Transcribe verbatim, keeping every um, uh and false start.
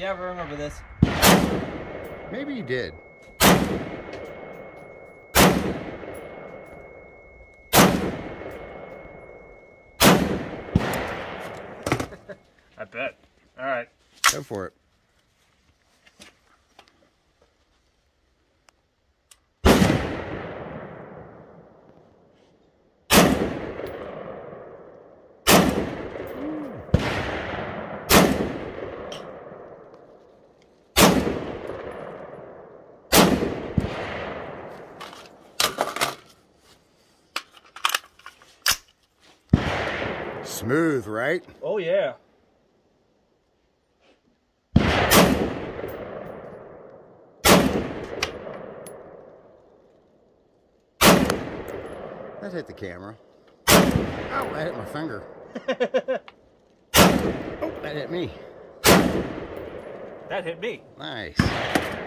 Yeah, I remember this. Maybe you did. I bet. All right. Go for it. Smooth, right? Oh, yeah. That hit the camera. Oh, that hit my finger. Oh, that hit me. That hit me. Nice.